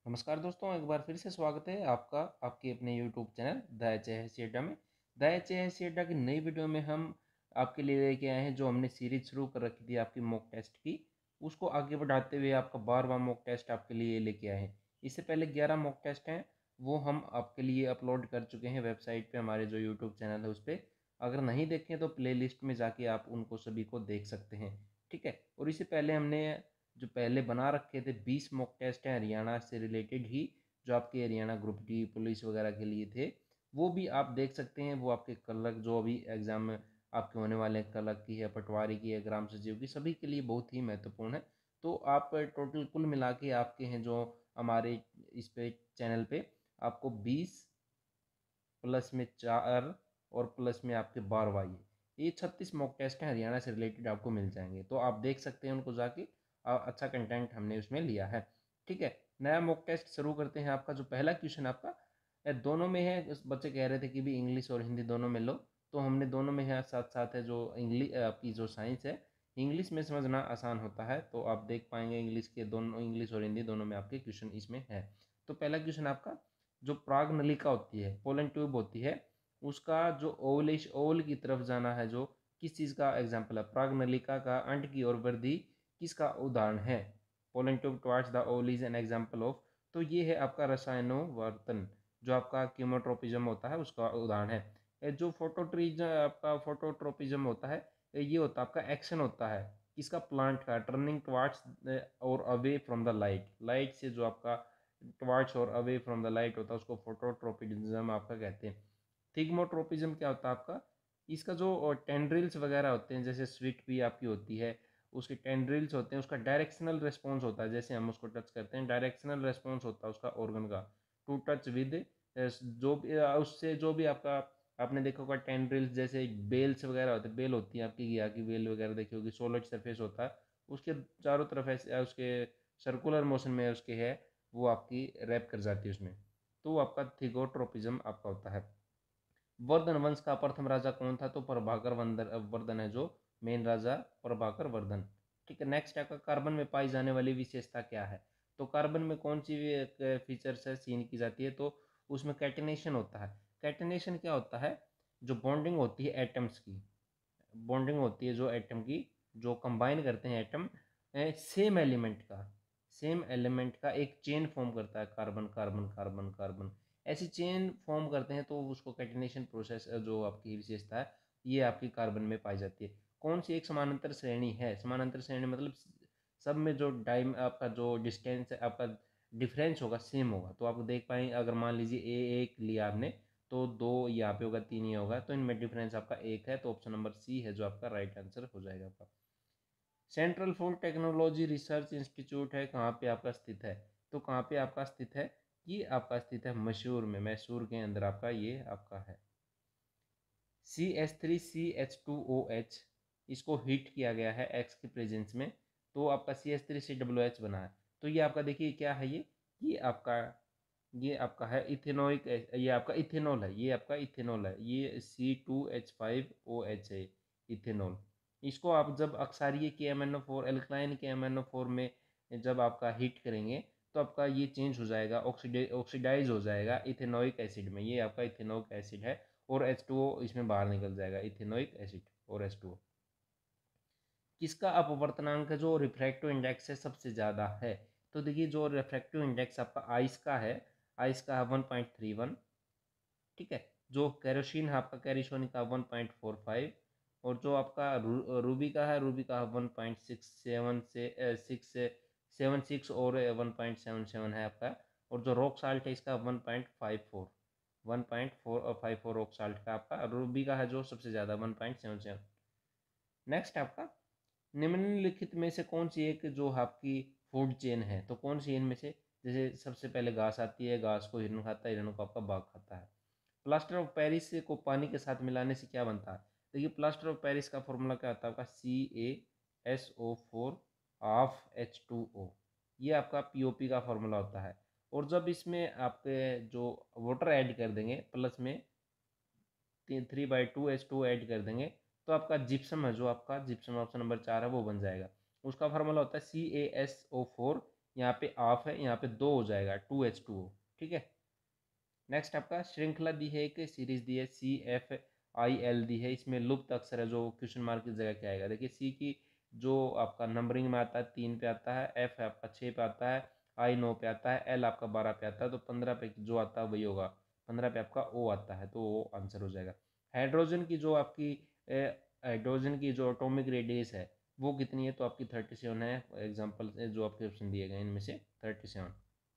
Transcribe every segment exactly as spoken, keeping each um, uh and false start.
नमस्कार दोस्तों, एक बार फिर से स्वागत है आपका आपके अपने YouTube channel the H S S C अड्डा में। The H S S C अड्डा की नई वीडियो में हम आपके लिए लेके आए हैं जो हमने सीरीज शुरू कर रखी थी आपकी मॉक टेस्ट की, उसको आगे बढ़ाते हुए आपका बारहवां मॉक टेस्ट आपके लिए लेके आए हैं। इससे पहले ग्यारह मॉक टेस्ट हैं, वो हम आपके लिए अपलोड कर चुके हैं वेबसाइट पर, हमारे जो यूट्यूब चैनल है उस पर। अगर नहीं देखें तो प्ले लिस्ट में जाके आप उनको सभी को देख सकते हैं, ठीक है। और इससे पहले हमने जो पहले बना रखे थे बीस मॉक टेस्ट हैं हरियाणा से रिलेटेड ही, जो आपके हरियाणा ग्रुप डी पुलिस वगैरह के लिए थे, वो भी आप देख सकते हैं। वो आपके क्लर्क जो अभी एग्ज़ाम में आपके होने वाले हैं, क्लर्क की है, पटवारी की है, ग्राम सचिव की, सभी के लिए बहुत ही महत्वपूर्ण है। तो आप टोटल कुल मिला के आपके हैं जो हमारे इस पे चैनल पे आपको बीस प्लस में चार और प्लस में आपके बारह, ये ये छत्तीस मॉक टेस्ट हैं हरियाणा से रिलेटेड आपको मिल जाएंगे, तो आप देख सकते हैं उनको जाके। आ, अच्छा कंटेंट हमने उसमें लिया है, ठीक है। नया मॉक टेस्ट शुरू करते हैं। आपका जो पहला क्वेश्चन आपका ए, दोनों में है। उस बच्चे कह रहे थे कि भी इंग्लिश और हिंदी दोनों में लो, तो हमने दोनों में है, साथ साथ है जो इंग्लिश आपकी जो साइंस है, इंग्लिश में समझना आसान होता है, तो आप देख पाएंगे इंग्लिश के दोनों, इंग्लिश और हिंदी दोनों में आपके क्वेश्चन इसमें है। तो पहला क्वेश्चन आपका, जो प्राग नलिका होती है, पोलन ट्यूब होती है, उसका जो ओवलिश ओवल की तरफ जाना है, जो किस चीज़ का एग्जाम्पल है? प्राग नलिका का अंड की ओर वृद्धि किसका उदाहरण है? Pollen tube towards the oval is an example of, तो ये है आपका रसायनोवर्तन, जो आपका कीमोट्रोपिज्म होता है उसका उदाहरण है। ये जो फोटोट्रीज आपका फोटोट्रोपिज्म होता है, ये होता है आपका एक्शन होता है किसका? प्लांट का, टर्निंग टुवर्ड्स और away from the light, light से जो आपका टुवर्ड्स और अवे फ्रॉम द लाइट होता है उसको फोटोट्रोपिज्म आपका कहते हैं। थिग्मोट्रोपिज्म क्या होता है आपका? इसका जो टेंड्रिल्स वगैरह होते हैं, जैसे स्वीट भी आपकी होती है, उसके टेंड्रिल्स होते हैं, उसका डायरेक्शनल रिस्पॉन्स होता है, जैसे हम उसको टच करते हैं डायरेक्शनल रिस्पॉन्स होता है उसका ऑर्गन का, टू टच विद, जो भी उससे जो भी आपका, आपने देखा होगा टेंड्रिल्स जैसे बेल्स वगैरह होते हैं, बेल होती है आपकी घिया की बेल वगैरह देखी होगी, सोलिड सरफेस होता है, उसके चारों तरफ ऐसे उसके सर्कुलर मोशन में उसके है, वो आपकी रैप कर जाती है उसमें, तो वो आपका थिगोट्रोपिज्म आपका होता है। वर्धन वंश का प्रथम राजा कौन था? तो प्रभाकर वर्धन है जो मेन राजा, प्रभाकर वर्धन, ठीक है। नेक्स्ट आपका, कार्बन में पाई जाने वाली विशेषता क्या है? तो कार्बन में कौन सी फीचर्स है सीन की जाती है? तो उसमें कैटिनेशन होता है। कैटिनेशन क्या होता है? जो बॉन्डिंग होती है एटम्स की, बॉन्डिंग होती है जो एटम की, जो कंबाइन करते हैं एटम सेम एलिमेंट का, सेम एलिमेंट का एक चेन फॉर्म करता है, कार्बन कार्बन कार्बन कार्बन, ऐसी चेन फॉर्म करते हैं, तो उसको कैटिनेशन प्रोसेस जो आपकी विशेषता है, ये आपकी कार्बन में पाई जाती है। कौन सी एक समानांतर श्रेणी है? समानांतर श्रेणी मतलब सब में जो टाइम आपका जो डिस्टेंस है आपका डिफरेंस होगा सेम होगा, तो आप देख पाएंगे अगर मान लीजिए ए एक लिया आपने, तो दो यहाँ पे होगा, तीन ये होगा, तो इनमें डिफरेंस आपका एक है, तो ऑप्शन नंबर सी है जो आपका राइट आंसर हो जाएगा आपका। Central food technology research institute है, कहाँ पे आपका स्थित है? तो कहाँ पे आपका स्थित है? ये आपका स्थित है मैसूर में, मैसूर के अंदर आपका ये आपका है। C H three C H two O H, इसको हीट किया गया है एक्स की प्रेजेंस में, तो आपका C H three C W H बना है। तो ये आपका देखिए क्या है, ये ये आपका ये आपका है इथेनोइक, ये आपका इथेनॉल है, ये आपका इथेनॉल है, ये C two H five O H है, इथेनॉल। इसको आप जब अक्सारीय के M N O four, alkaline के एम एन ओ फोर में जब आपका हीट करेंगे, तो आपका ये चेंज हो जाएगा, ऑक्सीडे ऑक्सीडाइज हो जाएगा इथेनोइक एसिड में, ये आपका इथेनोइक एसिड है, और एच टू ओ इसमें बाहर निकल जाएगा, इथेनोइक एसिड और एच टू ओ। किसका अपवर्तनांक जो रिफ्रैक्टिव इंडेक्स है सबसे ज़्यादा है? तो देखिए जो रिफ्रैक्टिव इंडेक्स आपका आइस का है, आइस का है वन पॉइंट थ्री वन, ठीक है। जो कैरोसिन है आपका, कैरिसोन का वन पॉइंट फोर फाइव, और जो आपका रू, रूबी का है, रूबी का वन पॉइंट सिक्स सेवन से सिक्स सेवन सिक्स और वन पॉइंट सेवन सेवन है आपका, और जो रॉक साल्ट है इसका one point five four, one point four five four rock salt का आपका, रूबी का है जो सबसे ज़्यादा one point seven seven. Next आपका, निम्नलिखित में से कौन सी एक जो आपकी फूड चेन है? तो कौन सी इनमें से? जैसे सबसे पहले घास आती है, घास को हिरन खाता है, हिरन को आपका बाघ खाता है। प्लास्टर ऑफ पेरिस को पानी के साथ मिलाने से क्या बनता है? देखिए प्लास्टर ऑफ पेरिस का फॉर्मूला क्या होता है आपका? C A S O four half H two O, ये आपका पी ओ पी का फॉर्मूला होता है। और जब इसमें आप जो वाटर ऐड कर देंगे प्लस में three by two H two add कर देंगे, तो आपका जिप्सम है, जो आपका जिप्सम ऑप्शन नंबर चार है वो बन जाएगा। उसका फार्मूला होता है सी ए एस ओ फोर, यहाँ पे ऑफ है, यहाँ पे दो हो जाएगा टू एच टू ओ। ठीक है, नेक्स्ट आपका श्रृंखला दी है, एक सीरीज दी है, सी एफ आई एल दी है, इसमें लुप्त अक्षर है जो क्वेश्चन मार्क की जगह क्या आएगा। देखिए सी की जो आपका नंबरिंग में आता है तीन पे आता है, एफ आपका छः पे आता है, आई नौ पे आता है, एल आपका बारह पे आता है, तो पंद्रह पे जो आता है वही होगा, पंद्रह पे आपका ओ आता है, तो वो आंसर हो जाएगा। हाइड्रोजन की जो आपकी हाइड्रोजन की जो एटॉमिक रेडियस है वो कितनी है, तो आपकी थर्टी सेवन है। एग्जाम्पल जो आपके ऑप्शन दिए गए इनमें से थर्टी सेवन।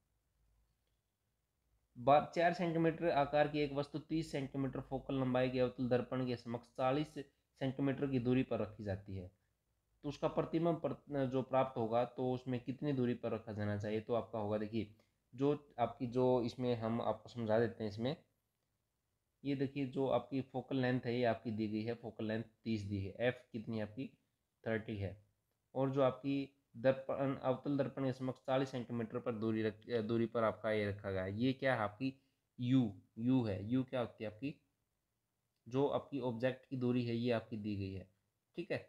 बार चार सेंटीमीटर आकार की एक वस्तु तीस सेंटीमीटर फोकल लंबाई के अवतल दर्पण के समक्ष चालीस सेंटीमीटर की दूरी पर रखी जाती है, तो उसका प्रतिबिंब पर जो प्राप्त होगा तो उसमें कितनी दूरी पर रखा जाना चाहिए, तो आपका होगा, देखिए जो आपकी जो इसमें हम आपको समझा देते हैं इसमें, ये देखिए जो आपकी फोकल लेंथ है ये आपकी दी गई है, फोकल लेंथ तीस दी है, एफ कितनी है आपकी थर्टी है, और जो आपकी दर्पण अवतल दर्पण के समक्ष चालीस सेंटीमीटर पर दूरी रख दूरी पर आपका ये रखा गया है, ये क्या है आपकी यू यू है। यू क्या होती है आपकी, जो आपकी ऑब्जेक्ट की दूरी है ये आपकी दी गई है। ठीक है,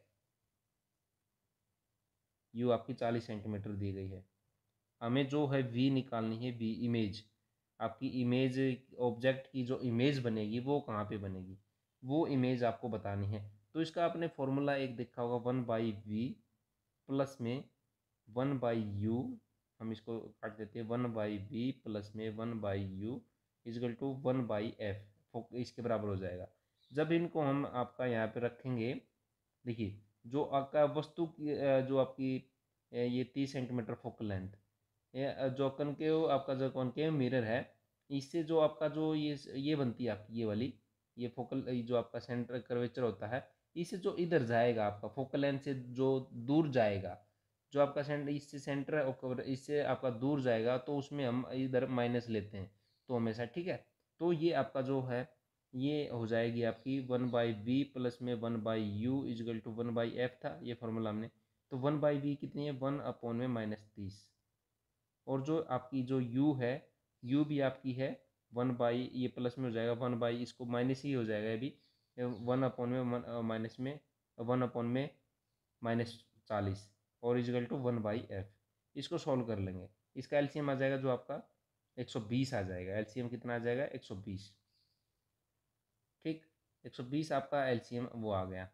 यू आपकी चालीस सेंटीमीटर दी गई है। हमें जो है वी निकालनी है, वी इमेज, आपकी इमेज ऑब्जेक्ट की जो इमेज बनेगी वो कहाँ पे बनेगी, वो इमेज आपको बतानी है। तो इसका आपने फॉर्मूला एक देखा होगा, वन बाई वी प्लस में वन बाई यू, हम इसको काट देते हैं, वन बाई वी प्लस में one by U equal to one by F, इसके बराबर हो जाएगा। जब इनको हम आपका यहाँ पे रखेंगे, देखिए जो आपका वस्तु की जो आपकी ये तीस सेंटीमीटर फोकल लेंथ, ये जो कनकेव आपका जो कॉनकेव मिरर है, इससे जो आपका जो ये ये बनती है आपकी ये वाली ये फोकल जो आपका सेंटर कर्वेचर होता है, इससे जो इधर जाएगा आपका फोकल लेंथ से जो दूर जाएगा, जो आपका सेंटर इससे सेंटर है इससे आपका दूर जाएगा, तो उसमें हम इधर माइनस लेते हैं तो हमेशा। ठीक है, तो ये आपका जो है ये हो जाएगी आपकी वन बाई वी प्लस में one by U equal to one by F था ये फॉर्मूला हमने, तो वन बाई वी कितनी है, वन अपॉन में माइनस तीस, और जो आपकी जो u है, u भी आपकी है वन बाई, ये प्लस में हो जाएगा वन बाई, इसको माइनस ही हो जाएगा अभी, वन अपॉन में माइनस में वन अपॉन में माइनस चालीस और equal to one by F. इसको सॉल्व कर लेंगे, इसका एलसीएम आ जाएगा जो आपका एक सौ बीस आ जाएगा, एलसीएम कितना आ जाएगा एक सौ बीस। ठीक, एक सौ बीस आपका एलसीएम वो आ गया,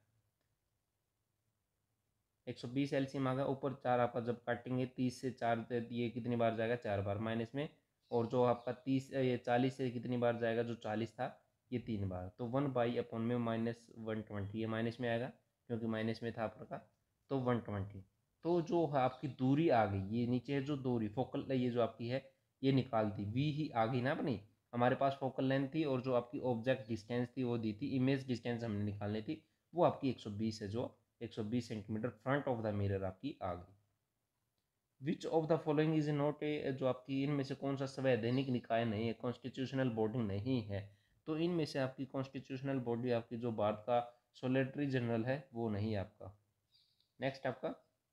एक सौ बीस एलसीएम आ गया। ऊपर चार आपका जब काटेंगे तीस से चार ये कितनी बार जाएगा, चार बार माइनस में, और जो आपका तीस ये चालीस से कितनी बार जाएगा, जो चालीस था ये तीन बार, तो वन बाई अपॉन में माइनस वन ट्वेंटी, ये माइनस में आएगा क्योंकि माइनस में था आपका, तो वन ट्वेंटी। तो जो है आपकी दूरी आ गई, ये नीचे है जो दूरी फोकल ये जो आपकी है ये निकाल दी, वी ही आ गई ना अपनी, हमारे पास फोकल लेंथ थी और जो आपकी ऑब्जेक्ट डिस्टेंस थी वो दी थी, इमेज डिस्टेंस हमने निकालनी थी, वो आपकी एक सौ बीस है, जो एक सौ बीस centimetre front of the mirror आपकी आ गई। Which of the following is not a, जो आपकी इनमें से कौन सा संवैधानिक निकाय नहीं है, कॉन्स्टिट्यूशनल बॉडी नहीं है, तो इनमें से आपकी कॉन्स्टिट्यूशनल बॉडी आपकी जो भारत का सोलिटरी जनरल है वो नहीं है आपका। नेक्स्ट आपका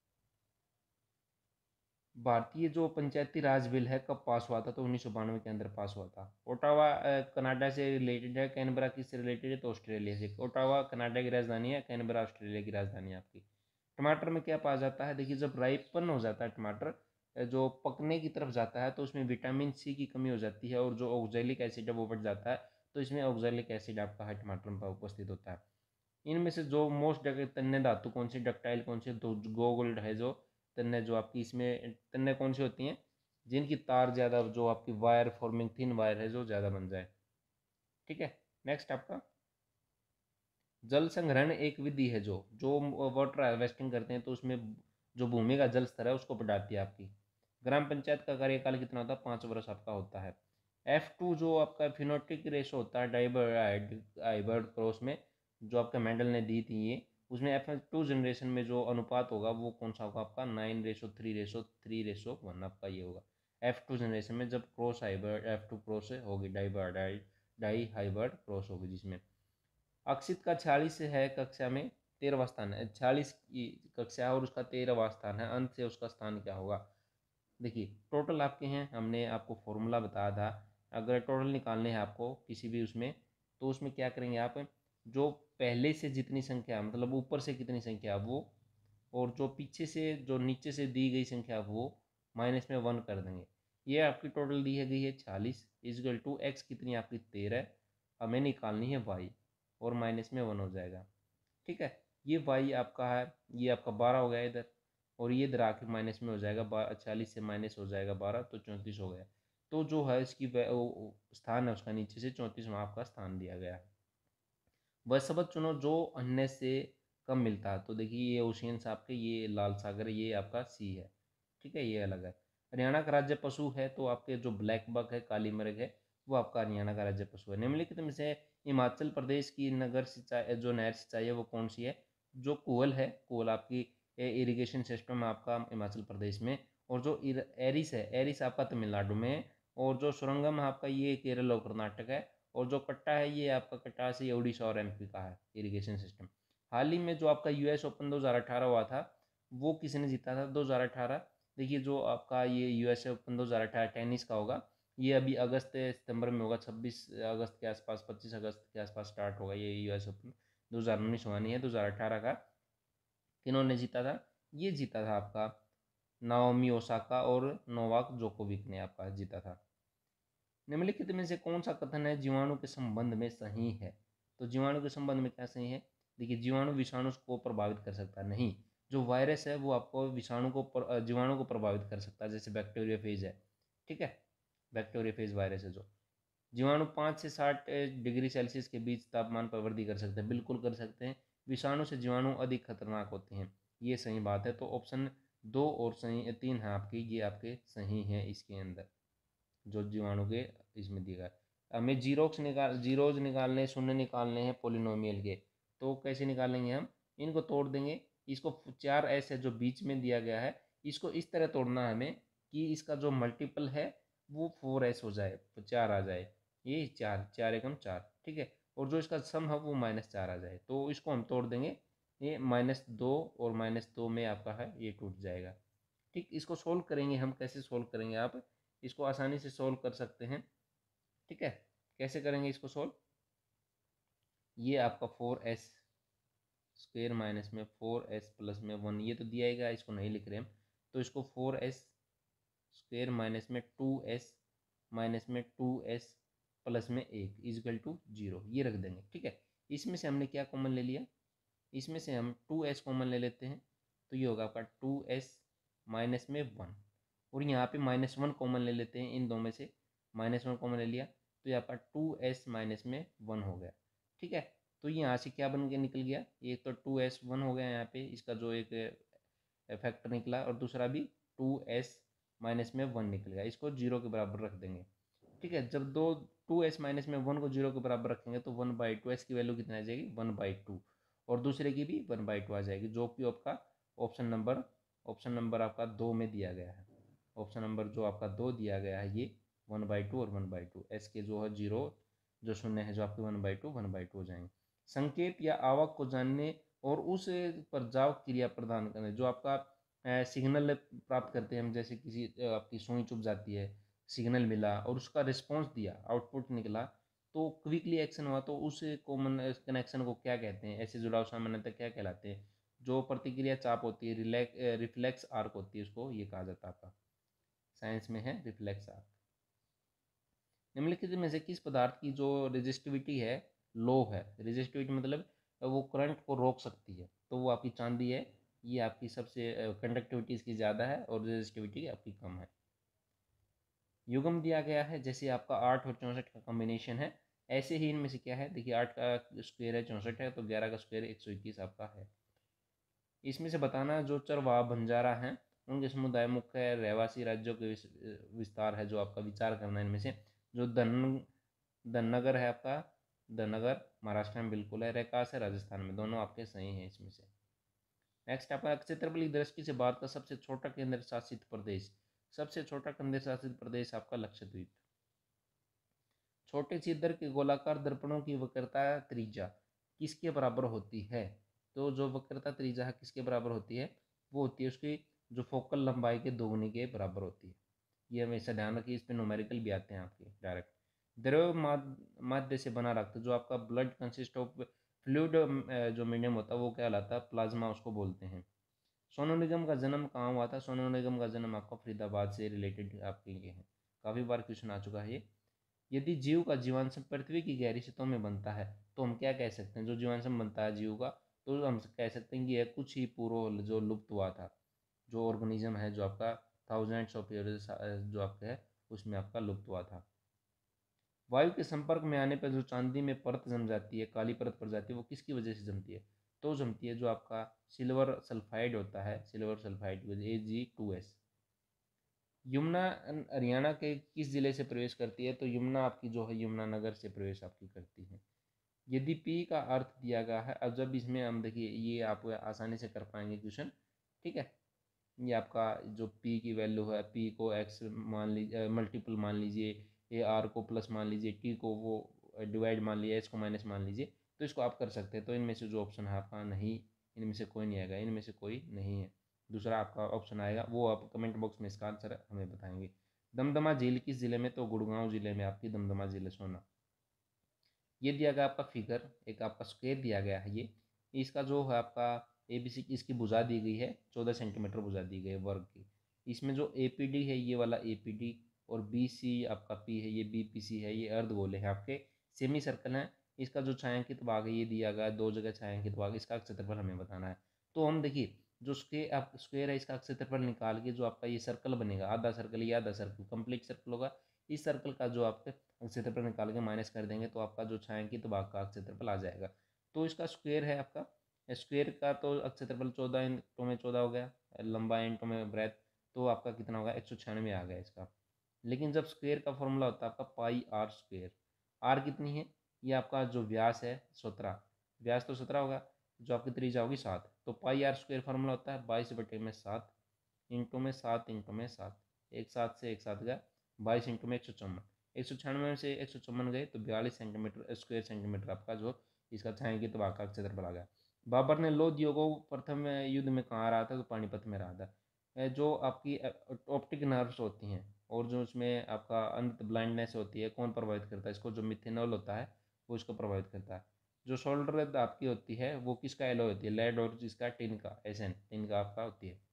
भारतीय जो पंचायती राज बिल है कब पास हुआ था, तो उन्नीस सौ बानवे के अंदर पास हुआ था। ओटावा कनाडा से रिलेटेड है, कैनबरा किससे रिलेटेड है, तो ऑस्ट्रेलिया से। ओटावा कनाडा की राजधानी है, कैनबरा ऑस्ट्रेलिया की राजधानी है आपकी। टमाटर में क्या पाया जाता है, देखिए जब राइपन हो जाता है टमाटर, जो पकने की तरफ जाता है, तो उसमें विटामिन सी की कमी हो जाती है और जो ऑक्जेलिक एसिड है वो बढ़ जाता है, तो इसमें ऑक्जेलिक एसिड आपका है टमाटर में उपस्थित होता है। इनमें से जो मोस्ट तन्य धातु कौन सी, डक्टाइल कौन सी, तो गोल्ड है जो तन्य, जो आपकी इसमें तन्य कौन सी होती हैं, जिनकी तार ज़्यादा जो आपकी वायर फॉर्मिंग थिन वायर है जो ज़्यादा बन जाए। ठीक है, नेक्स्ट आपका जल संग्रहण एक विधि है जो जो वाटर हार्वेस्टिंग करते हैं, तो उसमें जो भूमि का जल स्तर है उसको बढ़ाती है आपकी। ग्राम पंचायत का कार्यकाल कितना होता है, पाँच वर्ष आपका होता है। एफ टू जो आपका फिनोटिक रेशो होता है डाइबर हाइब्रिड क्रॉस में, जो आपका मेंडल ने दी थी ये, उसमें एफ टू जनरेशन में जो अनुपात होगा वो कौन सा होगा आपका, nine ratio three ratio three ratio one आपका ये होगा एफ टू जनरेशन में, जब cross hybrid F two cross होगी डाइबर डाई हाइब्रिड क्रॉस होगी, जिसमें अक्षित का छियालीस है कक्षा में तेरहवा स्थान है, छियालीस की कक्षा और उसका तेरहवा स्थान है, अंत से उसका स्थान क्या होगा। देखिए टोटल आपके हैं, हमने आपको फॉर्मूला बताया था, अगर टोटल निकालने हैं आपको किसी भी उसमें, तो उसमें क्या करेंगे आप, जो पहले से जितनी संख्या मतलब ऊपर से कितनी संख्या वो, और जो पीछे से जो नीचे से दी गई संख्या वो, माइनस में वन कर देंगे। ये आपकी टोटल दी है गई है छियालीस इजगल टू एक्स कितनी आपकी तेरह, हमें निकालनी है वाई और माइनस में वन हो जाएगा। ठीक है, ये वाई आपका है, ये आपका बारह हो गया इधर, और ये इधर आके माइनस में हो जाएगा, छियालीस से माइनस हो जाएगा बारह तो चौंतीस हो गया। तो जो है इसकी स्थान है उसका नीचे से चौंतीसवां आपका स्थान दिया गया है। वह शब्द चुनो जो अन्य से कम मिलता है। तो देखिए ये ओशियंस आपके, ये लाल सागर, ये आपका सी है। ठीक है, ये अलग है। हरियाणा का राज्य पशु है तो आपके जो ब्लैक बक है, काली मृग है, वो आपका हरियाणा का राज्य पशु है। निम्नलिखित में से हिमाचल प्रदेश की नगर सिंचाई जो नहर सिंचाई है वो कौन सी है? जो कोल है, कोल आपकी इरिगेशन सिस्टम है आपका हिमाचल प्रदेश में, और जो एरिस है, एरिस आपका तमिलनाडु में, और जो सुरंगम है आपका ये केरल और कर्नाटक है, और जो कट्टा है ये आपका कट्टा से उड़ीसा और एमपी का है इरिगेशन सिस्टम। हाल ही में जो आपका यूएस ओपन दो हज़ार अठारह हुआ था वो किसने जीता था दो हज़ार अठारह? देखिए जो आपका ये यूएस ओपन दो हज़ार अठारह टेनिस का होगा, ये अभी अगस्त सितंबर में होगा, छब्बीस अगस्त के आसपास, पच्चीस अगस्त के आसपास स्टार्ट होगा ये यूएस ओपन। दो हज़ार उन्नीस हुआ नहीं है, दो हज़ार अठारह का। किन्होंने जीता था? ये जीता था आपका नाओमी ओसाका और नोवाक जोकोविक ने आपका जीता था। निम्नलिखित में से कौन सा कथन है जीवाणु के संबंध में सही है? तो जीवाणु के संबंध में क्या सही है? देखिए जीवाणु विषाणु को प्रभावित कर सकता है नहीं, जो वायरस है वो आपको विषाणु को जीवाणु को प्रभावित कर सकता है, जैसे बैक्टीरिया फेज है। ठीक है, बैक्टीरिया फेज वायरस है जो जीवाणु पाँच से साठ डिग्री सेल्सियस के बीच तापमान पर वृद्धि कर सकते हैं, बिल्कुल कर सकते हैं। विषाणु से जीवाणु अधिक खतरनाक होते हैं, ये सही बात है। तो ऑप्शन दो और सही तीन है आपकी, ये आपके सही हैं इसके अंदर जो जीवाणु के इसमें दिया गया। हमें जीरोक्स निकाल जीरोज निकालने, शून्य निकालने हैं पोलिनोमियल के, तो कैसे निकालेंगे हम? इनको तोड़ देंगे। इसको चार एस है जो बीच में दिया गया है, इसको इस तरह तोड़ना है हमें कि इसका जो मल्टीपल है वो फोर एस हो जाए, तो चार आ जाए, ये चार चार एकम चार। ठीक है, और जो इसका सम है वो माइनस चार आ जाए, तो इसको हम तोड़ देंगे, ये माइनस दो और माइनस दो में आपका है ये टूट जाएगा। ठीक, इसको सोल्व करेंगे हम, कैसे सोल्व करेंगे आप इसको आसानी से सोल्व कर सकते हैं। ठीक है, कैसे करेंगे इसको सोल्व? ये आपका फोर एस स्क्वेयर माइनस में फोर एस प्लस में वन, ये तो दिया ही गया, इसको नहीं लिख रहे हम, तो इसको फोर एस स्क्वेयर माइनस में टू एस माइनस में टू एस प्लस में एक इजकल टू जीरो, ये रख देंगे। ठीक है, इसमें से हमने क्या कॉमन ले लिया? इसमें से हम टू एस कॉमन ले लेते हैं, तो ये होगा आपका टू एस माइनस में वन, और यहाँ पे माइनस वन कॉमन ले लेते हैं, इन दो में से माइनस वन कॉमन ले लिया, तो यहाँ पर टू एस माइनस में वन हो गया। ठीक है, तो यहाँ से क्या बन के निकल गया? एक तो टू एस वन हो गया यहाँ पे, इसका जो एक फैक्टर निकला, और दूसरा भी टू एस माइनस में वन निकल गया, इसको जीरो के बराबर रख देंगे। ठीक है, जब दो टू एस माइनस में वन को जीरो के बराबर रखेंगे तो वन बाई टू एस की वैल्यू कितना आ जाएगी? वन बाई टू, और दूसरे की भी वन बाई टू आ जाएगी, जो कि आपका ऑप्शन नंबर ऑप्शन नंबर आपका दो में दिया गया है। ऑप्शन नंबर जो आपका दो दिया गया है ये वन बाई टू और वन बाई टू, एस के जो है जीरो, जो शून्य है जो आपके one by two one by two हो जाएंगे। संकेत या आवक को जानने और उस पर जाव क्रिया प्रदान करने, जो आपका सिग्नल प्राप्त करते हैं हम, जैसे किसी आपकी सुई चुभ जाती है, सिग्नल मिला और उसका रिस्पॉन्स दिया, आउटपुट निकला, तो क्विकली एक्शन हुआ, तो उस कॉमन कनेक्शन को क्या कहते हैं? ऐसे जुड़ाव सामान्यतः क्या कहलाते हैं? जो प्रतिक्रिया चाप होती है, रिलैक्स रिफ्लेक्स आर्क होती है, उसको ये कहा जाता है आपका, साइंस में है रिफ्लेक्स आर्क। निम्नलिखित में से किस पदार्थ की जो रेजिस्टिविटी है लो है? रेजिस्टिविटी मतलब वो करंट को रोक सकती है, तो वो आपकी चांदी है, ये आपकी सबसे कंडक्टिविटी इसकी ज़्यादा है और रेजिस्टिविटी आपकी कम है। युग्म दिया गया है, जैसे आपका आठ और चौंसठ का कॉम्बिनेशन है, ऐसे ही इनमें से क्या है? देखिए आठ का स्क्वायर है चौंसठ है, तो ग्यारह का स्क्वायर एक सौ इक्कीस आपका है। इसमें से बताना जो चरवाहा बंजारा हैं उनके समुदाय मुख्य रहवासी राज्यों के विस्तार है, जो आपका विचार करना है इनमें से। जो धन धननगर है आपका, धननगर महाराष्ट्र में बिल्कुल है, रेकास है राजस्थान में, दोनों आपके सही हैं इसमें से। नेक्स्ट आपका क्षेत्रफलीय दृष्टि से भारत का सबसे छोटा केंद्र शासित प्रदेश, सबसे छोटा केंद्र शासित प्रदेश आपका लक्षद्वीप। छोटे छिद्र के गोलाकार दर्पणों की वक्रता त्रिज्या किसके बराबर होती है? तो जो वक्रता त्रिज्या किसके बराबर होती है? वो होती है उसकी जो फोकल लंबाई के दोगुनी के बराबर होती है। ये हमेशा ध्यान रखिए, इस पर न्यूमेरिकल भी आते हैं आपके डायरेक्ट। द्रव माध्य से बना रक्त, जो आपका ब्लड कंसिस्ट ऑफ फ्लूइड जो मीडियम होता है वो क्या कहलाता है? प्लाज्मा उसको बोलते हैं। सोनू निगम का जन्म कहाँ हुआ था? सोनू निगम का जन्म आपका फरीदाबाद से रिलेटेड आपके लिए है, काफ़ी बार क्वेश्चन आ चुका है ये। यदि जीव का जीवांश पृथ्वी की गहरी सतहों में बनता है तो हम क्या कह सकते हैं? जो जीवांश बनता है जीव का, तो हम कह सकते हैं कि यह कुछ ही पूर्व जो लुप्त हुआ था, जो ऑर्गेनिज्म है जो आपका थाउजेंड्स ऑफ ईयर्स जो आपका है उसमें आपका लुप्त हुआ था। वायु के संपर्क में आने पर जो चांदी में परत जम जाती है, काली परत पड़ जाती है, वो किसकी वजह से जमती है? तो जमती है जो आपका सिल्वर सल्फाइड होता है, सिल्वर सल्फाइड की वजह, A G two S. Yamuna Haryana के किस जिले से प्रवेश करती है? तो यमुना आपकी जो है यमुनानगर से प्रवेश आपकी करती है। यदि पी का अर्थ दिया गया है, अब जब इसमें हम देखिए ये आप आसानी से कर पाएंगे क्वेश्चन, ठीक है। ये आपका जो पी की वैल्यू है, पी को एक्स मान लीजिए, मल्टीपल मान लीजिए, ए आर को प्लस मान लीजिए, टी को वो डिवाइड मान लीजिए, एच को माइनस मान लीजिए, तो इसको आप कर सकते हैं। तो इनमें से जो ऑप्शन है आपका नहीं, इनमें से कोई नहीं आएगा, इनमें से कोई नहीं है। दूसरा आपका ऑप्शन आएगा, वो आप कमेंट बॉक्स में इसका आंसर हमें बताएंगे। दमदमा झील किस जिले में? तो गुड़गांव जिले में आपकी दमदमा झील है सोना। ये दिया गया आपका फिगर, एक आपका स्क्वायर दिया गया है। ये इसका जो है आपका ए बी सी इसकी भुजा दी गई है, चौदह सेंटीमीटर भुजा दी गई है वर्ग की। इसमें जो ए पी डी है, ये वाला ए पी डी, और बी सी आपका पी है, ये बी पी सी है, ये अर्धगोले हैं आपके, सेमी सर्कल हैं। इसका जो छायांकित भाग है ये दिया गया है, दो जगह छायांकित भाग, इसका क्षेत्रफल हमें बताना है। तो हम देखिए जो स्क्वेयर आप स्क्वेयर है इसका क्षेत्रफल निकाल के जो आपका ये सर्कल बनेगा, आधा सर्कल, ये आधा सर्कल कंप्लीट सर्कल होगा, इस सर्कल का जो आपके क्षेत्रफल निकाल के माइनस कर देंगे तो आपका जो छायांकित भाग का क्षेत्रफल आ जाएगा। तो इसका स्क्वायर है आपका, स्क्वायर का तो क्षेत्रफल चौदह इंटू में चौदह हो गया, लंबा इंटू में ब्रेथ, तो आपका कितना होगा? एक सौ छियानवे आ गया इसका। लेकिन जब स्क्वायर का फॉर्मूला होता है आपका पाई आर स्क्वायर, आर कितनी है? ये आपका जो व्यास है सत्रह, व्यास तो सत्रह होगा, जो आपकी त्रिज्या होगी सात, तो पाई आर स्क्वायर फॉर्मूला होता है बाईस बटे में सात इंटू में सात इंटू में सात, एक सात से एक सात गया, बाईस इंटू में एक सौ चौवन, एक सौ छियानवे में से एक सौ चौवन गए तो बयालीस सेंटीमीटर स्क्वायर सेंटीमीटर आपका जो इसका छायांकित भाग का क्षेत्रफल आ गया। बाबर ने लौह दियो को प्रथम युद्ध में कहाँ रहा था? तो पानीपत में रहा था। जो आपकी ऑप्टिक नर्व्स होती हैं और जो उसमें आपका अंत ब्लाइंडनेस होती है, कौन प्रभावित करता है इसको? जो मिथेनॉल होता है वो इसको प्रभावित करता है। जो शोल्डर आपकी होती है वो किसका एलो होती है? लेड, और जिसका टिन का एस एन, टिन का आपका होती है।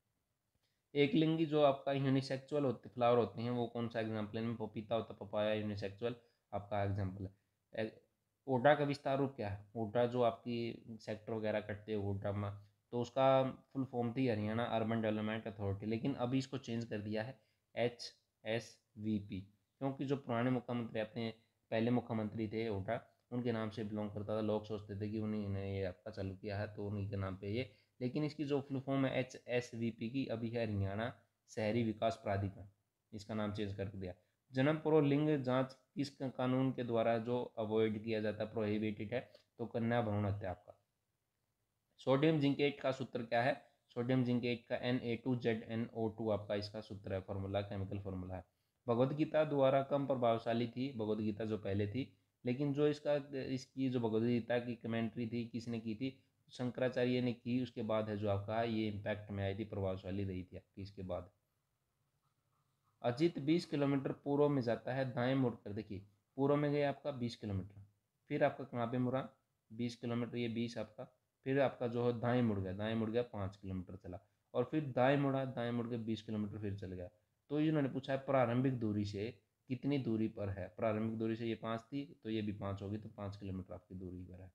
एक लिंगी जो आपका यूनिसेक्सुअल होते फ्लावर होते हैं वो कौन सा एग्जाम्पल है? इनमें पपीता होता, पपाया यूनिसेक्सुअल आपका एग्जाम्पल है। ओडा का विस्तार रूप क्या है? ओडा जो आपकी सेक्टर वगैरह कटते हैं ओडा में, तो उसका फुल फॉर्म थी हरियाणा अर्बन डेवलपमेंट अथॉरिटी, लेकिन अभी इसको चेंज कर दिया है एच एस वी पी, क्योंकि जो पुराने मुख्यमंत्री अपने पहले मुख्यमंत्री थे ओडा, उनके नाम से बिलोंग करता था। लोग सोचते थे कि उन्हीं ने ये आपका चालू किया है तो उन्हीं के नाम पे ये, लेकिन इसकी जो फुल फॉर्म है एच एस वी पी की अभी है हरियाणा शहरी विकास प्राधिकरण, इसका नाम चेंज कर दिया। जन्म पूर्व लिंग जांच किस कानून के द्वारा जो अवॉइड किया जाता है, प्रोहिबिटेड है? तो कन्या भ्रूण हत्या आपका। सोडियम जिंकेट का सूत्र क्या है? सोडियम जिंकेट का N A two Z N O two आपका इसका सूत्र है, फॉर्मूला, केमिकल फॉर्मूला है। भगवद गीता द्वारा कम प्रभावशाली थी, भगवद गीता जो पहले थी, लेकिन जो इसका इसकी जो भगवद गीता की कमेंट्री थी किसने की थी? शंकराचार्य ने की। उसके बाद है जो आपका ये इम्पैक्ट में आई थी, प्रभावशाली रही थी आपकी इसके बाद। अजित बीस किलोमीटर पूर्व में जाता है, दाएं मुड़कर, देखिए पूर्व में गया आपका बीस किलोमीटर, फिर आपका कहाँ पे मुड़ा? बीस किलोमीटर, ये बीस आपका, फिर आपका जो है दाएं मुड़ गया, दाएं मुड़ गया पाँच किलोमीटर चला, और फिर दाएं मुड़ा, दाएं मुड़ के बीस किलोमीटर फिर चल गया। तो इन्होंने पूछा है प्रारंभिक दूरी से कितनी दूरी पर है? प्रारंभिक दूरी से ये पाँच थी तो ये भी पाँच होगी, तो पाँच किलोमीटर आपकी दूरी पर है।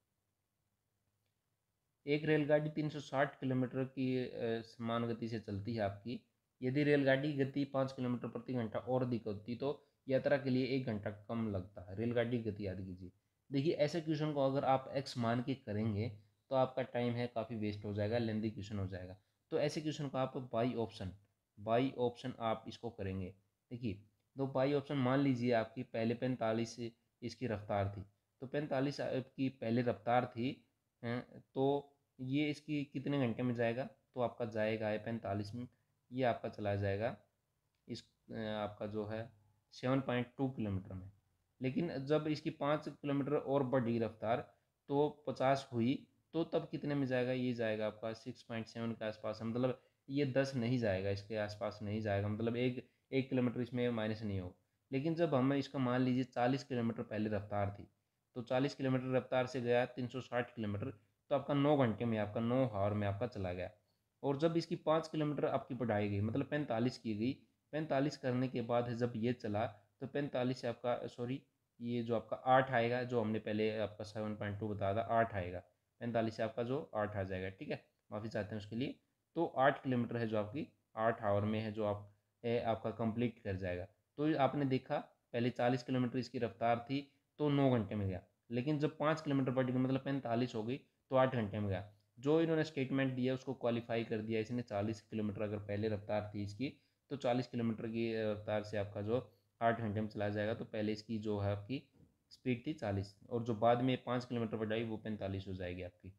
एक रेलगाड़ी तीन सौ साठ किलोमीटर की समान गति से चलती है आपकी। यदि रेलगाड़ी की गति पाँच किलोमीटर प्रति घंटा और अधिक होती तो यात्रा के लिए एक घंटा कम लगता है। रेलगाड़ी की गति याद कीजिए। देखिए ऐसे क्वेश्चन को अगर आप एक्स मान के करेंगे तो आपका टाइम है काफ़ी वेस्ट हो जाएगा, लेंदी क्वेश्चन हो जाएगा। तो ऐसे क्वेश्चन को आप बाई ऑप्शन, बाई ऑप्शन आप इसको करेंगे। देखिए तो बाई ऑप्शन मान लीजिए आपकी पहले पैंतालीस इसकी रफ्तार थी, तो पैंतालीस की पहले रफ्तार थी, तो ये इसकी कितने घंटे में जाएगा? तो आपका जाएगा है पैंतालीस में, ये आपका चला जाएगा इस आपका जो है सेवन पॉइंट टू किलोमीटर में। लेकिन जब इसकी पाँच किलोमीटर और बढ़ी रफ्तार तो पचास हुई, तो तब कितने में जाएगा? ये जाएगा आपका सिक्स पॉइंट सेवन के आसपास, मतलब ये दस नहीं जाएगा, इसके आसपास नहीं जाएगा, मतलब एक एक किलोमीटर इसमें माइनस नहीं हो। लेकिन जब हमें इसका मान लीजिए चालीस किलोमीटर पहले रफ्तार थी, तो चालीस किलोमीटर रफ्तार से गया तीन सौ साठ किलोमीटर, तो आपका नौ घंटे में, आपका नौ हावर में आपका चला गया। और जब इसकी पाँच किलोमीटर आपकी बढ़ाई गई, मतलब पैंतालीस की गई, पैंतालीस करने के बाद जब ये चला तो पैंतालीस से आपका सॉरी ये जो आपका आठ आएगा, जो हमने पहले आपका सेवन पॉइंट टू बताया था, आठ आएगा, पैंतालीस से आपका जो आठ आ जाएगा, ठीक है, माफ़ी चाहते हैं उसके लिए। तो आठ किलोमीटर है जो आपकी आठ आवर में है जो आप ए, आपका कंप्लीट कर जाएगा। तो आपने देखा पहले चालीस किलोमीटर इसकी रफ्तार थी तो नौ घंटे में गया, लेकिन जब पाँच किलोमीटर बढ़ गई मतलब पैंतालीस हो गई तो आठ घंटे में गया। जो इन्होंने स्टेटमेंट दिया उसको क्वालिफाई कर दिया इसने। चालीस किलोमीटर अगर पहले रफ्तार थी इसकी तो चालीस किलोमीटर की रफ्तार से आपका जो आठ घंटे में चला जाएगा, तो पहले इसकी जो है आपकी स्पीड थी चालीस, और जो बाद में पाँच किलोमीटर बढ़ाई वो पैंतालीस हो जाएगी आपकी।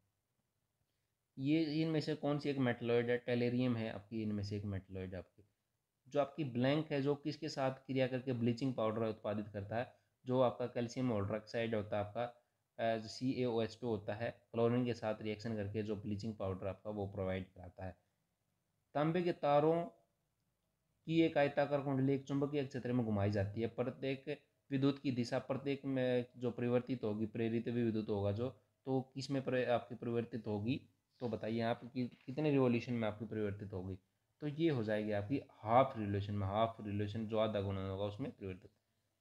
ये इनमें से कौन सी एक मेटलॉइड है? टेलेरियम है आपकी, इनमें से एक मेटलॉइड आपकी। जो आपकी ब्लैंक है जो किसके साथ क्रिया करके ब्लीचिंग पाउडर उत्पादित करता है? जो आपका कैल्शियम हाइड्रोक्साइड होता है आपका सी ए ओ एच टू होता है, क्लोरीन के साथ रिएक्शन करके जो ब्लीचिंग पाउडर आपका वो प्रोवाइड कराता है। तांबे के तारों की एक आयताकार कुंडली एक चुंबकीय क्षेत्र में घुमाई जाती है। प्रत्येक विद्युत की दिशा प्रत्येक में जो परिवर्तित होगी, प्रेरित भी विद्युत होगा जो, तो किस में आपकी परिवर्तित होगी? तो बताइए आप कि कितने रिवॉल्यूशन में आपकी परिवर्तित होगी? तो ये हो जाएगी आपकी हाफ रिवॉल्यूशन में। हाफ रिवॉल्यूशन जो आधा गुना होगा उसमें परिवर्तित।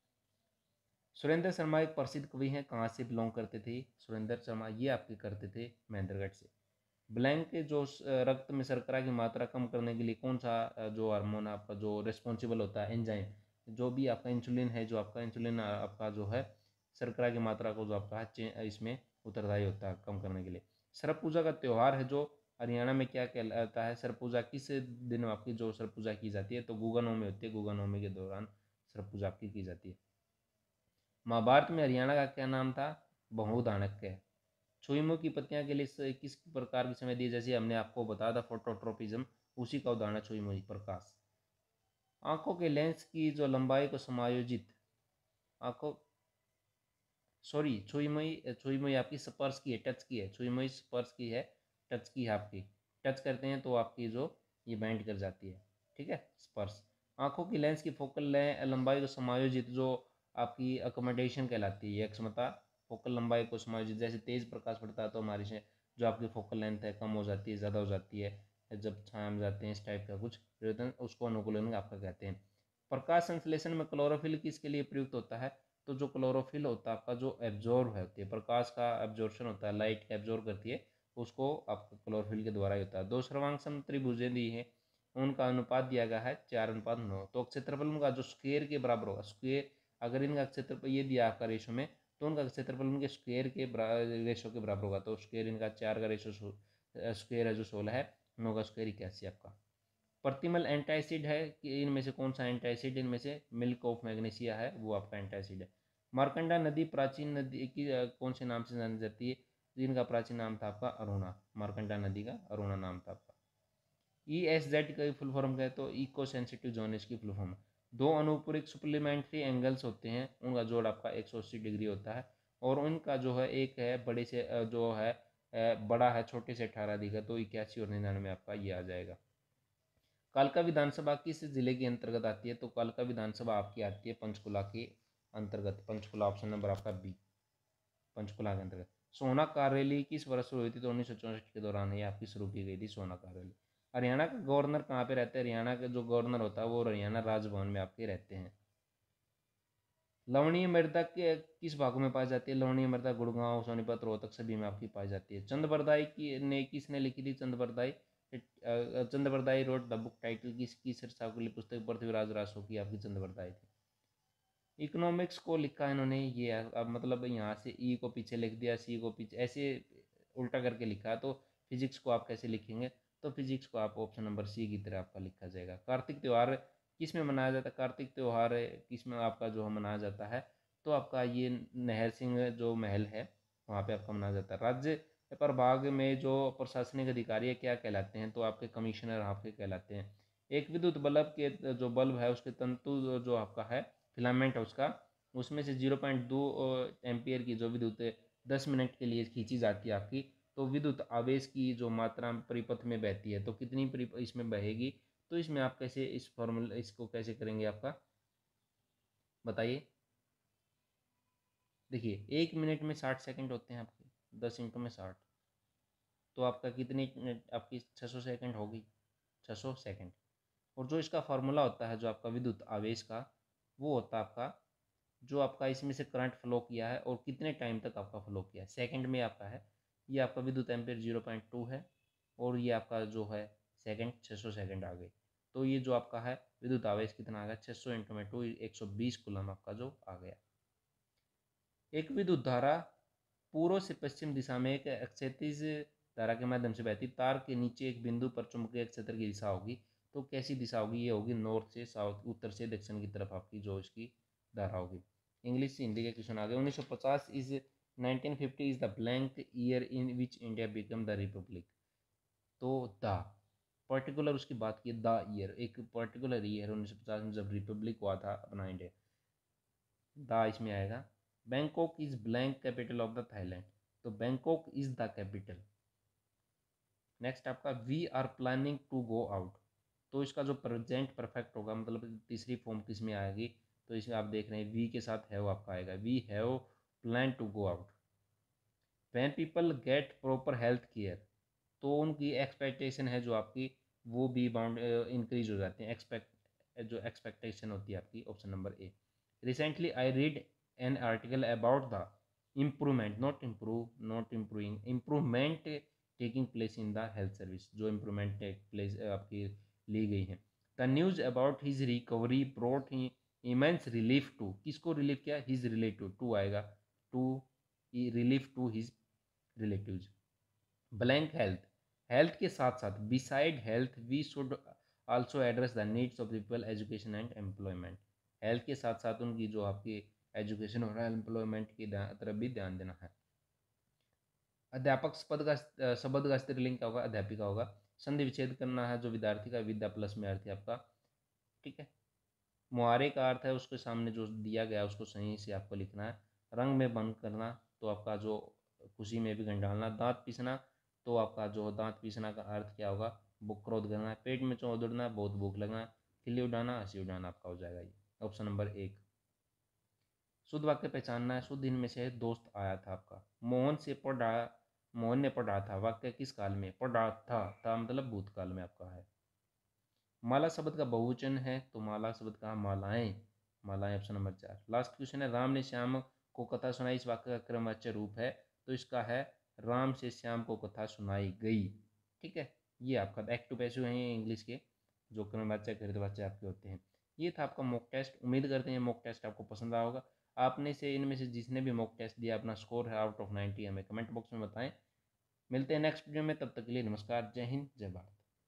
सुरेंद्र शर्मा एक प्रसिद्ध कवि हैं, कहाँ से बिलोंग करते थे सुरेंद्र शर्मा? ये आपके करते थे महेंद्रगढ़ से। ब्लैंक जो रक्त में शर्करा की मात्रा कम करने के लिए कौन सा जो हार्मोन आपका जो रिस्पॉन्सिबल होता है, एंजाइम, जो भी आपका इंसुलिन है, जो आपका इंसुलिन आपका जो है शर्करा की मात्रा को जो आपका इसमें उत्तरदायी होता है कम करने के लिए। सर्प पूजा का त्यौहार है जो हरियाणा में क्या कहलाता है? सर्प पूजा किस दिन आपकी जो सर्प पूजा की जाती है? तो गुगा नवमी होती है, गुगा नवमी के दौरान सर्प पूजा आपकी की जाती है। महाभारत में हरियाणा का क्या नाम था? बहुधानक्य। छुईमो की पत्तियां के लिए किस प्रकार की समय दी? जैसे हमने आपको बताया था फोटोट्रोपिज्म, उसी का उदाहरण छुईमो प्रकाश। आंखों के लेंस की जो लंबाई को समायोजित, आंखों सॉरी छुईमोई छुईमोई आपकी स्पर्श की है, टच की है, छुईमोई स्पर्श की है, टच की है आपकी। टच करते हैं तो आपकी जो ये बैंड कर जाती है, ठीक है, स्पर्श। आंखों की लेंस की फोकल लंबाई को समायोजित जो आपकी अकोमोडेशन कहलाती है, क्षमता फोकल लंबाई को समायोजित। जैसे तेज प्रकाश पड़ता है तो हमारी से जो आपकी फोकल लेंथ है कम हो जाती है, ज़्यादा हो जाती है, जब छाया में जाते हैं इस टाइप का कुछ परिवर्तन, उसको अनुकूलन आपका कहते हैं। प्रकाश संश्लेषण में क्लोरोफिल किसके लिए प्रयुक्त होता है? तो जो क्लोरोफिल होता है आपका जो एब्जॉर्ब होती है, प्रकाश का एब्जॉर्प्शन होता है, लाइट एब्जॉर्ब करती है, उसको आपका क्लोरोफिल के द्वारा ही होता है। दो सर्वांग त्रिभुजें दी है, उनका अनुपात दिया गया है चार अनुपात नौ। तो क्षेत्रफल उनका जो स्क्वेयर के बराबर होगा, स्क्वेयर अगर इनका क्षेत्रफल ये दिया आपका रेशो में, तो उनका क्षेत्रफल उनके स्क्वेयर के रेशो के बराबर होगा। तो स्क्वेयर इनका चार का रेशो स्क्वेयर है जो सोलह है, नौ का स्क्वेयर इक्यासी आपका। प्रतिमल एंटासिड है कि इनमें से कौन सा एंटासिड? इनमें से मिल्क ऑफ मैग्नीशिया है, वो आपका एंटासिड है। मार्कंडा नदी प्राचीन नदी की कौन से नाम से जानी जाती है? जिनका प्राचीन नाम था आपका अरुणा, मार्कंडा नदी का अरुणा नाम था आपका। ई एस जेड का फुल फॉर्म क्या है? तो इको सेंसिटिव जोन इसकी फुल फॉर्म। दो अनुपूरक सुप्लीमेंट्री एंगल्स होते हैं, उनका जोड़ आपका एक सौ अस्सी डिग्री होता है, और उनका जो है एक है बड़े से जो है बड़ा है छोटे से अठारह दिखा, तो इक्यासी और निन्यानवे आपका ये आ जाएगा। कालका विधानसभा किस जिले के अंतर्गत आती है? तो कालका विधानसभा आपकी आती है पंचकुला के अंतर्गत। पंचकुला ऑप्शन नंबर आपका बी, पंचकुला के अंतर्गत। सोना कार किस वर्ष शुरू हुई थी? तो उन्नीस सौ चौंसठ के दौरान ये आपकी शुरू की गई थी सोना कार। हरियाणा का गवर्नर कहाँ पे रहते हैं? हरियाणा का जो गवर्नर होता है वो हरियाणा राजभवन में आपके रहते हैं। लवणीय मृदा के किस भागों में पाई जाती है? लवणीय मृदा गुड़गांव, सोनीपत, रोहतक सभी में आपकी पाई जाती है। चंद्रबरदाई की ने किसने लिखी थी? Chandbardai Chandbardai wrote the book title किसकी शीर्षक वाली पुस्तक? पृथ्वीराज रासो की आपकी चंद्रबरदाई थी। इकोनॉमिक्स को लिखा इन्होंने ये अब मतलब यहाँ से ई को पीछे लिख दिया, सी को पीछे, ऐसे उल्टा करके लिखा। तो फिजिक्स को आप कैसे लिखेंगे? तो फिजिक्स को आप ऑप्शन नंबर सी की तरह आपका लिखा जाएगा। कार्तिक त्यौहार किस में मनाया जाता है? कार्तिक त्यौहार किस में आपका जो मनाया जाता है? तो आपका ये नहर सिंह जो महल है वहाँ पे आपका मनाया जाता है। राज्य प्रभाग में जो प्रशासनिक अधिकारी है क्या कहलाते हैं? तो आपके कमिश्नर आपके कहलाते हैं। एक विद्युत बल्ब के जो बल्ब है उसके तंतु जो आपका है फिलामेंट है उसका, उसमें से जीरो पॉइंट दो एम्पियर की जो विद्युत दस मिनट के लिए खींची जाती है आपकी, तो विद्युत आवेश की जो मात्रा परिपथ में बहती है तो कितनी परिपथ इसमें बहेगी? तो इसमें आप कैसे इस फॉर्मूला इसको कैसे करेंगे आपका बताइए। देखिए एक मिनट में साठ सेकंड होते हैं आपके, दस इंटू में साठ, तो आपका कितनी आपकी छः सौ सेकेंड होगी, छः सौ सेकेंड। और जो इसका फार्मूला होता है जो आपका विद्युत आवेश का, वो होता है आपका जो आपका इसमें से करंट फ्लो किया है और कितने टाइम तक आपका फ्लो किया है, सेकंड में आपका है। ये आपका विद्युत एम्पेयर जीरो पॉइंट टू है और ये आपका जो है सेकंड छः सौ सेकंड आ गई। तो ये जो आपका है विद्युत आवेश कितना आ गया, छः सौ इंटू में टू एक सौ बीस कूलम आपका जो आ गया। एक विद्युत धारा पूर्व से पश्चिम दिशा में एक क्षैतिज धारा के माध्यम से बहती तार के नीचे एक बिंदु पर चुंबकीय क्षेत्र की दिशा होगी। तो कैसी दिशा होगी, ये होगी नॉर्थ से साउथ, उत्तर से दक्षिण की तरफ आपकी जो इसकी धारा होगी। इंग्लिश से हिंदी के क्वेश्चन आ गए। उन्नीस सौ पचास is nineteen fifty is the blank year in which India become the republic. तो द पर्टिकुलर उसकी बात की, द ईयर एक पर्टिकुलर ईयर उन्नीस सौ पचास में जब रिपब्लिक हुआ था अपना इंडिया, द इसमें आएगा। Bangkok is blank capital of the Thailand. तो Bangkok is the capital. Next आपका we are planning to go out. तो इसका जो प्रेजेंट परफेक्ट होगा, मतलब तीसरी फॉर्म किस में आएगी, तो इसमें आप देख रहे हैं वी के साथ हैव आपका आएगा, we have plan to go out. When people get proper health care, तो उनकी एक्सपेक्टेशन है जो आपकी वो भी बाउंड इंक्रीज हो जाती है, एक्सपेक्ट जो एक्सपेक्टेशन होती है आपकी, option number A. Recently I read an article about the improvement, not improve not improving, improvement taking place in the health service, जो इम्प्रूवमेंट टेक प्लेस आपकी ली गई है। The news about his recovery brought immense relief to, किसको relief किया, his relative, to आएगा, to relief to his relatives. Blank health, health के साथ साथ beside health we should also address the needs of people education and employment. Health के साथ साथ उनकी जो आपकी एजुकेशन और एम्प्लॉयमेंट की तरफ भी ध्यान देना है। अध्यापक पद का शब्द का स्त्रीलिंग क्या होगा, अध्यापिका होगा। संधि विच्छेद करना है जो विद्यार्थी का, विद्या प्लस में अर्थ है आपका, ठीक है। मुहारे का अर्थ है उसके सामने जो दिया गया उसको सही से आपको लिखना है। रंग में बंद करना, तो आपका जो खुशी में भी गंध डालना। दांत पीसना, तो आपका जो दांत पीसना का अर्थ क्या होगा, बुक क्रोध करना। पेट में चौंध उड़ना, बहुत भूख लगना। खिल्ली उड़ाना, हंसी उड़ाना आपका हो जाएगा ये, ऑप्शन नंबर एक। शुद्ध वाक्य पहचानना है। शुद्ध इनमें से दोस्त आया था आपका, मोहन से पढ़ा, मोहन ने पढ़ा था, वाक्य किस काल में, पढ़ा था, था मतलब भूतकाल में आपका है। माला शब्द का बहुवचन है, तो माला शब्द का मालाएं, मालाएं ऑप्शन नंबर चार। लास्ट क्वेश्चन है, राम ने श्याम को कथा सुनाई, इस वाक्य का क्रमवाच्य रूप है, तो इसका है राम से श्याम को कथा सुनाई गई, ठीक है। ये आपका एक्टिव पैसिव है इंग्लिश के, जो क्रमवाच्य कृतवाच्य आपके होते हैं। ये था आपका मॉक टेस्ट। उम्मीद करते हैं मॉक टेस्ट आपको पसंद आया होगा। आपने से इनमें से जिसने भी मॉक टेस्ट दिया अपना स्कोर है आउट ऑफ नाइन्टी हमें कमेंट बॉक्स में बताएं। मिलते हैं नेक्स्ट वीडियो में, तब तक के लिए नमस्कार, जय हिंद, जय भारत।